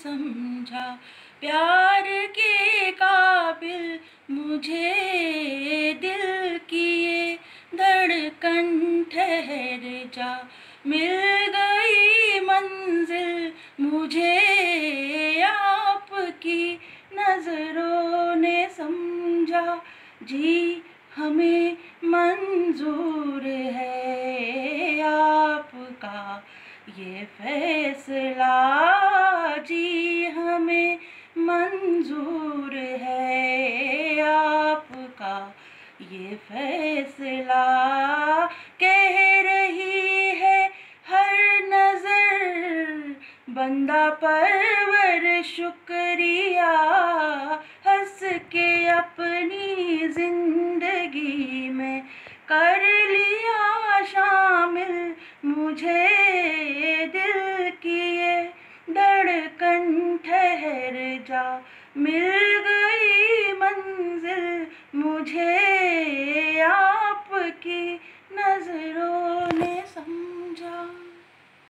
समझा, प्यार के काबिल मुझे दिल की ये धड़कन ठहर जा, मिल गई मंजिल मुझे आपकी नजरों ने समझा, जी हमें मंजूर है आपका ये फैसला, जी हमें मंजूर है आपका ये फैसला। कह रही है हर नजर बंदा परवर शुक्रिया, हंस के अपनी जिंदगी में कर लिया शामिल मुझे दिल की ये धड़कन ठहर जा, मिल गई मंजिल मुझे आपकी नजरों ने